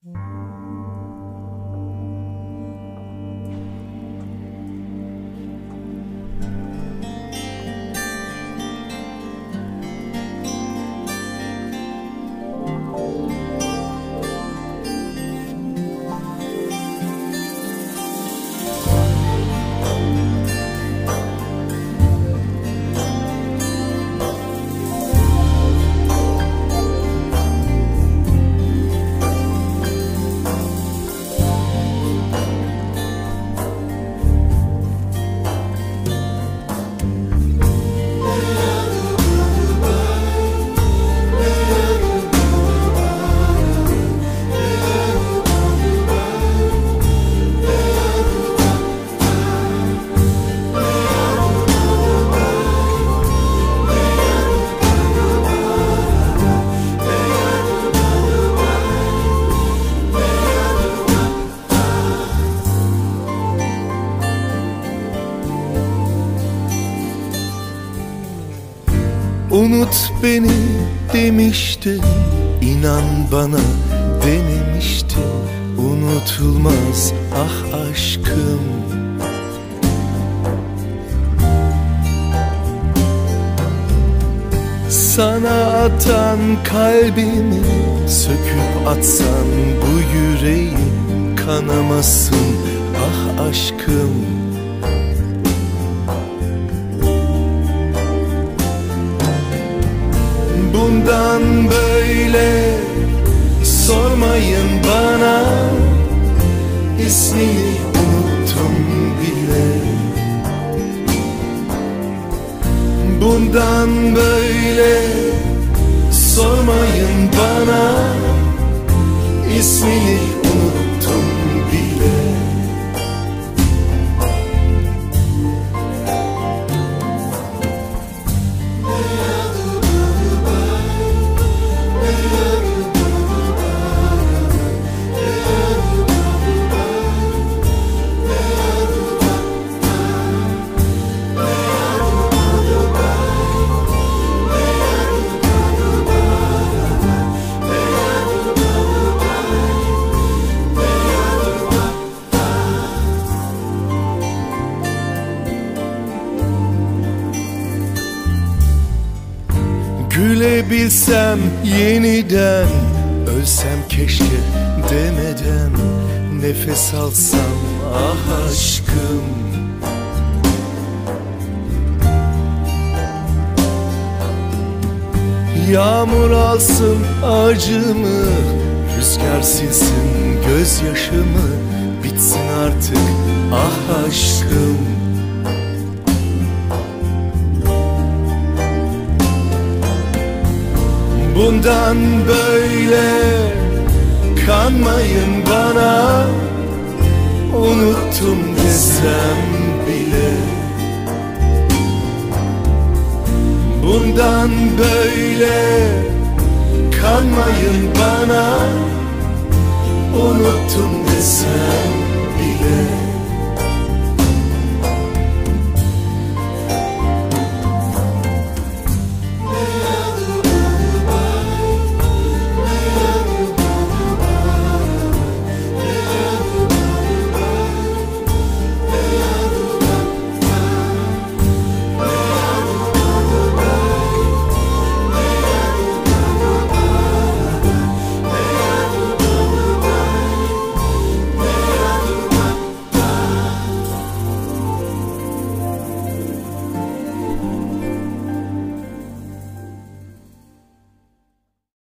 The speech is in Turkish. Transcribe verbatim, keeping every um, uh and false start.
Unut beni demiştin, inan bana denemiştin. Unutulmaz ah aşkım. Sana atan kalbimi söküp atsan bu yüreği kanamasın ah aşkım. Bundan böyle sormayın bana, ismini unuttum bile. Bundan böyle sormayın bana, ismini unuttum bile. Gülebilsem yeniden, ölsem keşke demeden, nefes alsam ah aşkım. Yağmur alsın acımı, rüzgar silsin gözyaşımı, bitsin artık ah aşkım. Bundan böyle kanmayın bana, unuttum desem bile. Bundan böyle kanmayın bana, unuttum